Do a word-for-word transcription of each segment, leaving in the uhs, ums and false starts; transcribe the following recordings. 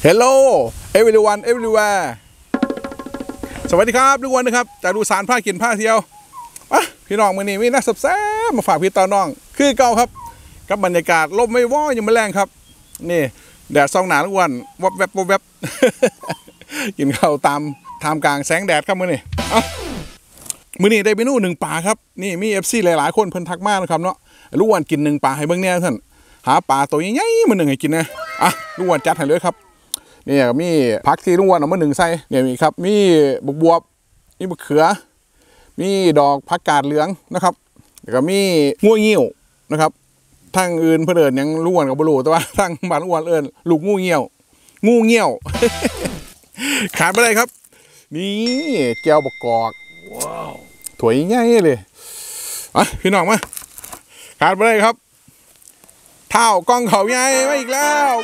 Hello everyone everywhere สวัสดีครับทุกวันนะครับจากดูสารผ้ากินผ้าเที่ยวอ่ะพี่น้องมื้อนี้มีนักสับแซ่บมาฝากพี่ตาน้องคือเก่าครับกับบรรยากาศลมไม่ว่อยังไม่แรงครับนี่แดดส่องหนาทุกวันวับแวบวับแวบ กินข้าวตามทามกลางแสงแดดครับมื้อนี้อ่ะมื้อนี้ได้เมนูหนึ่งปลาครับนี่มี เอฟ ซี หลายๆคนเพิ่นทักมานะครับเนาะลูกวันกินหนึ่งปลาให้เบิ่งแน่ท่านหาปลาตัวใหญ่ๆมาหนึ่งให้กินนะอ่ะลูกวันจัดให้เลยครับนี่มีผักที่ลุงวันเอามาหนึ่งใส่เนี่ยมีครับมีบวบบวบมีมะเขือมีดอกผักกาดเหลืองนะครับแล้วก็มีงัวเงี้ยวนะครับทางอื่นเพื่อนเอิญยังลุงวันกับบลูแต่ว่าทางบ้านลุงวันเอิญลูกงูเงี้ยวงูเงี้ยว ขาดไปเลยครับนี่แก้วบกกอกว้าวถวยง่ายเลยอ่ะพี่น้องมาขาดไปเลยครับเท้ากล้องเขาใหญ่มาอีกแล้ว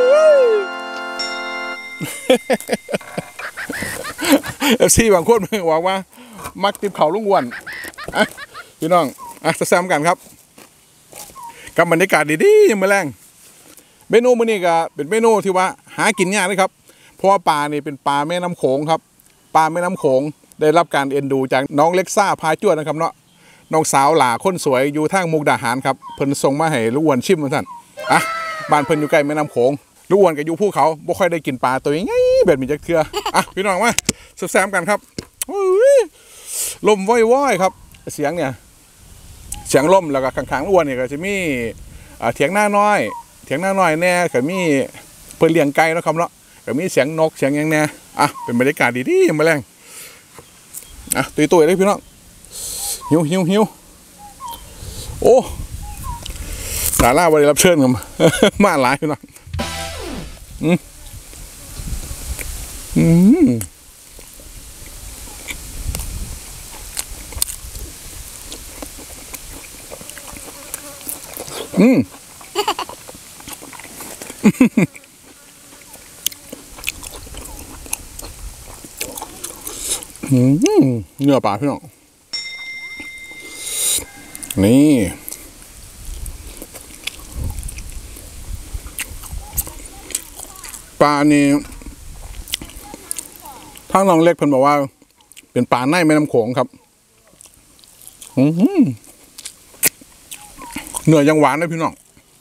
เอฟซีบางคนบอกว่ามักติบเขาลุงวันอ่ะพี่น้องอ่ะจะแซมกันครับกับบรรยากาศดีๆยังไม่แรงเมนูมื้อนี้ก็เป็นเมนูที่ว่าหากินยากเลยครับเพราะว่าปลานี่เป็นปลาแม่น้ำโขงครับปลาแม่น้ำโขงได้รับการเอ็นดูจากน้องเล็กซ่าพาจ้วนนะครับเนาะน้องสาวหล่าคนสวยอยู่ทางมุกดาหารครับเพิ่นส่งมาให้ลุงวันชิมเหมือนกันอ่ะบ้านเพิ่นอยู่ใกล้แม่น้ำโขงลุงวันกับอยู่ภูเขาบ่ค่อยได้กินปลาตัวใหญ่แบบมีจักเทื่ออ่ะพี่น้องมาแซมกันครับลมว่อยๆครับเสียงเนี่ยเสียงลมแล้วก็ข้างๆลุงวันเนี่ยก็จะมีเถียงหน้าน้อยเถียงหน้าน้อยแน่ก็มีเพิ่นเลี้ยงไก่นะครับเนาะก็มีเสียงนกเสียงยังแน่อ่ะเป็นบรรยากาศดีๆยังไม่แรงอ่ะตุยๆเลยพี่น้องหิวหิวหิวโอ้ดาราบริรับเชิญกันมาหลายพี่น้องอืมอืมอืมเนื้อปลาพี่น้องนี่ปลานี่ทางน้องเล็กเพิ่นบอกว่าเป็นปลาในแม่น้ำโขงครับเนื้อยังหวานเลยพี่น้อง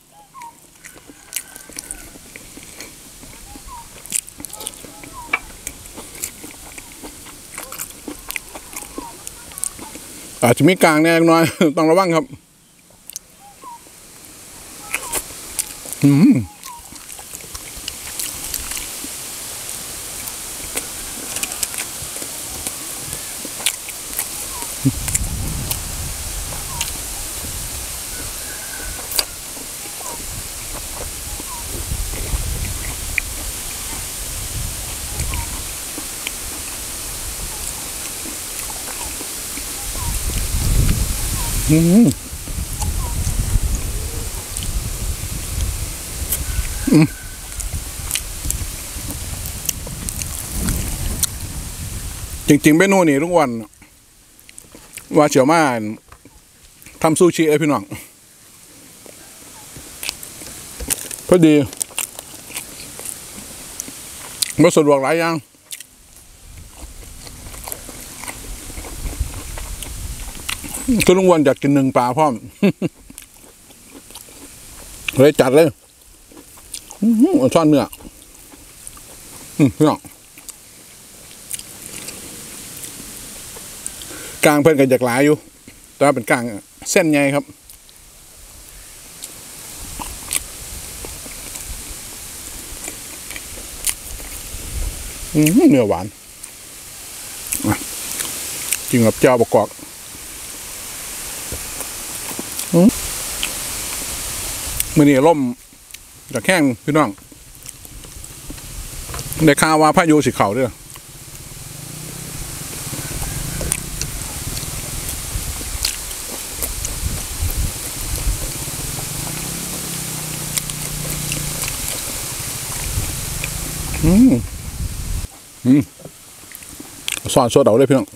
อาจจะมีกลางแน่น้อยต้องระวังครับอืมอืมอืมจริงๆเมนูนี่ทุกวันว่าเฉียวมาทำซูชิไอพี่น้องพอดีมาสะดวกหลายอย่างก็ลุงวันอยากกินหนึ่งปลาพร้อมเลยจัดเลยช่อนเนื้อพี่น้องกลางเพิ่นก็อยากหลายอยู่แต่ว่าเป็นกลางเส้นใหญ่ครับเนื้อหวานจริงกับเจ้าบกกอกมื่อนี้ล่มจากแข้งพี่น้องได้ข่าวว่าพายุสิเข่าด้วยอืมอืมสอนสดเอาเลยพี่น้อง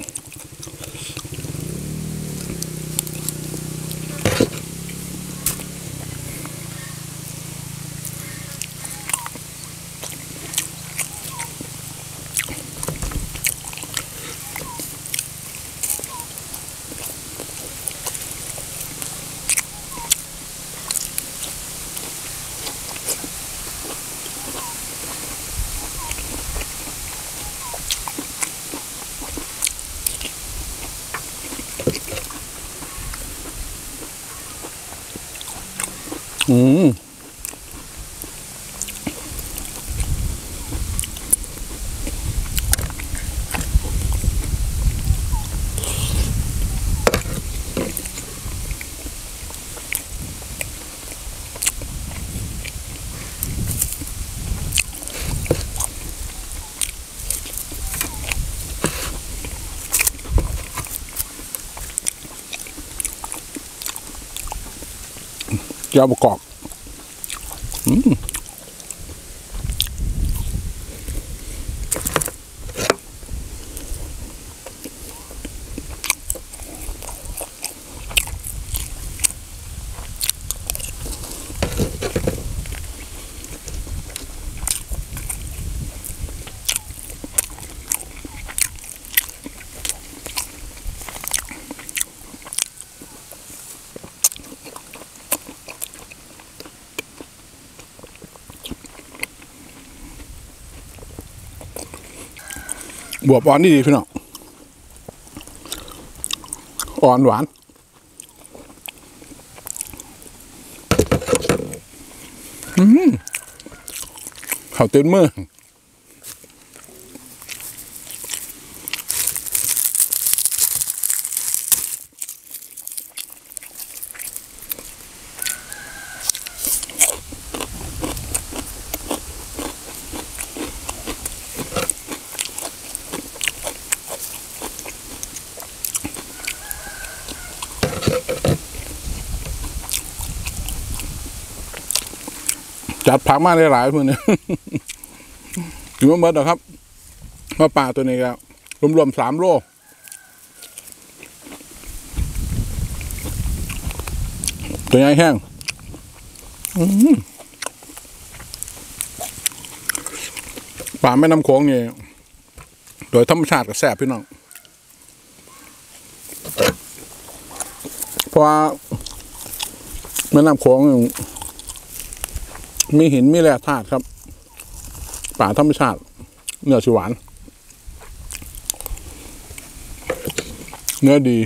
ออืมแก้วประกอบอืมบวบอ่อนนี่ดีพี่น้องอ่อนหวานอืมข้าวเต็มมือจัดผักมาได้หลายเพื่อนเนี่ยอยู่มาเบิดนะครับมาป่าตัวนี้ครับรวมๆสามโลตัวใหญ่แห้งป่าแม่น้ำโขงนี่โดยธรรมชาติก็แซ่บพี่น้องเพราะว่าแม่น้ำโขงมีหินมีแร่ธาตุครับป่าธรรมชาติเนื้อหวานเนื้อดี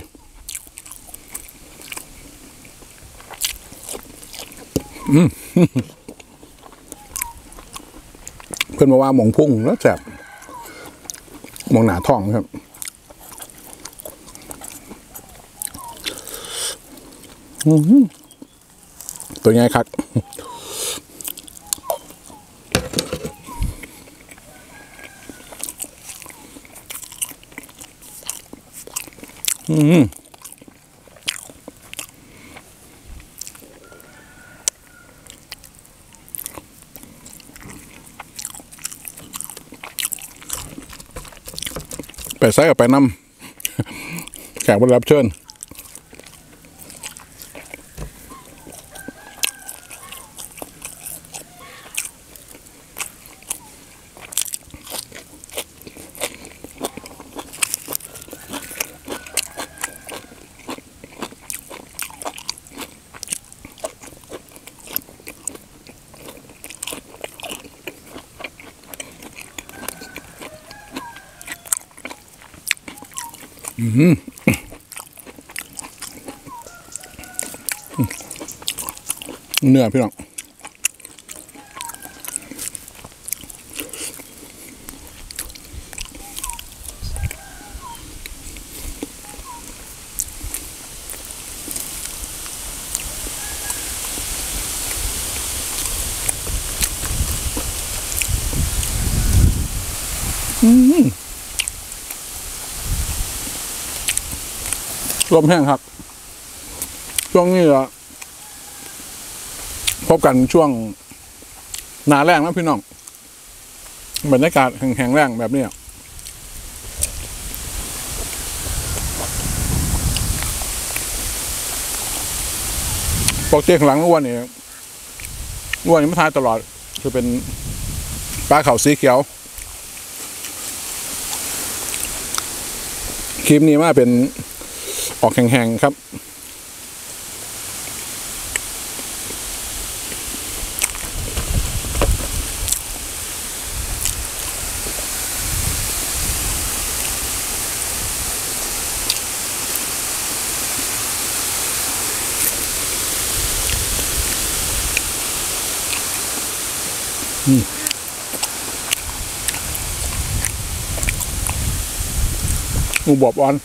อืมเพื่อนมาว่าหมองพุ่งแล้วแสบหมองหนาท้องครับตัวใหญ่คักอืมไปใส่กับไปน้ำแขกผู้รับเชิญอืมเนื้อพี่น้องอืมลมแห้งครับช่วงนี้ละพบกันช่วงหนาแรงนะพี่น้องบรรยากาศแห้งๆแรงแบบนี้ปกติข้างหลังอ้วนนี่อ้วนนี่ไม่ทายตลอดคือเป็นปลาเขาสีเขียวคลิปนี้มาเป็นออกแห้งๆครับอืมหมูบอบอ่อน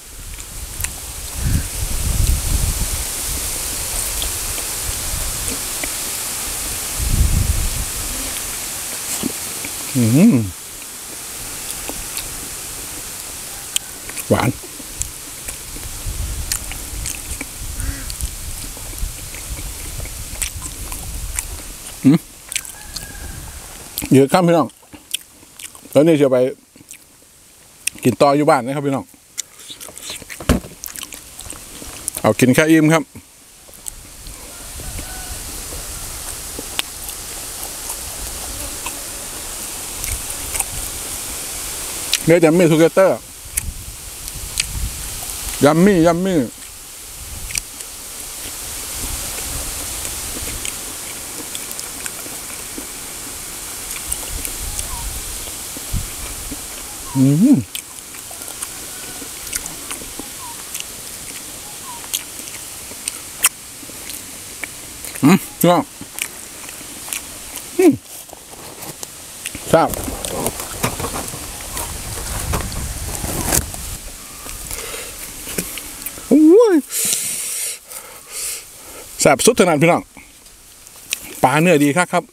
อืมหวานอืมเยอะครับพี่น้องแล้วนี่จะไปกินต่ออยู่บ้านนะครับพี่น้องเอากินแค่อิ่มครับเนื้อจัมมี่ทูเกเตอร์ยัมมี่ยัมมี่อืมอืมก็อืมทราบโอ้ยแซ่บสุดเท่านั้นพี่น้องปลาเนื้อดีครับครับ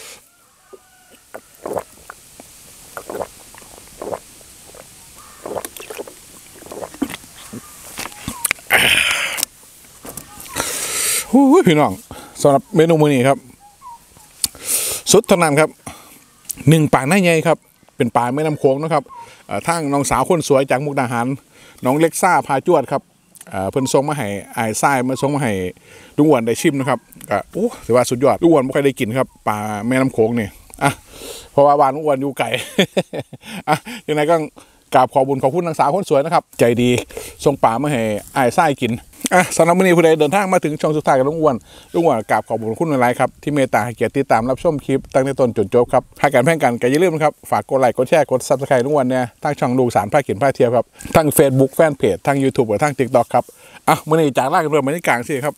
โอ้ยพี่น้องสำหรับเมนูมื้อนี้ครับสุดเท่านั้นครับหนึ่งปลาหน้าใหญ่ครับเป็นปลาแม่น้ำโขงนะครับทางน้องสาวคนสวยจากมุกดาหารน้องเล็กซ่าพาจวดครับเพิ่นส่งมาให้ไอ้ทรายมาส่งมาให้ลุงอ้วนได้ชิมนะครับก็โอ้ถือว่าสุดยอดลุงอ้วนไม่ค่อยได้กินครับปลาแม่น้ำโขงนี่อ่ะเพราะว่าบ้านลุงอ้วนอยู่ไกล อ่ะยังไงก็กราบขอบคุญขอบคุณนางสาวคนสวยนะครับใจดีส่งปลามาให้ไอ้ทรายกินอ่ะสำหรับวันนี้ผู้ใดเดินทางมาถึงช่องสุดท้ายกับลุงอ้วนลุงอ้วนกราบขอบคุณคุณหลายๆครับที่เมตตาให้เกียรติติดตามรับชมคลิปตั้งแต่ต้นจนจบครับหากการแพ่งกันก็อย่าลืมนะครับฝากกดไลค์กดแชร์กดซับสไครต์ลุงอ้วนเนี่ยทางช่องลูกสารพาเขียนพาเที่ยวครับทั้ง Facebook แฟนเพจทั้ง YouTube และทั้ง TikTok ครับอ่ะมื้อนี้จากลากันด้วยบรรยากาศสิครับ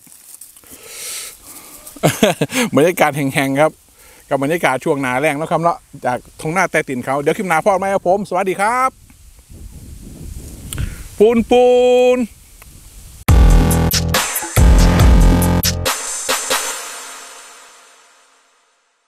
บรรยากาศแห่งๆครับกับบรรยากาศช่วงหนาแรงแล้วครับเนาะจากทงหน้าแต่ติ่นเขาเดี๋ยวคลิปหน้าพ่อไหมครับผมสวัสดีครับปูนปูน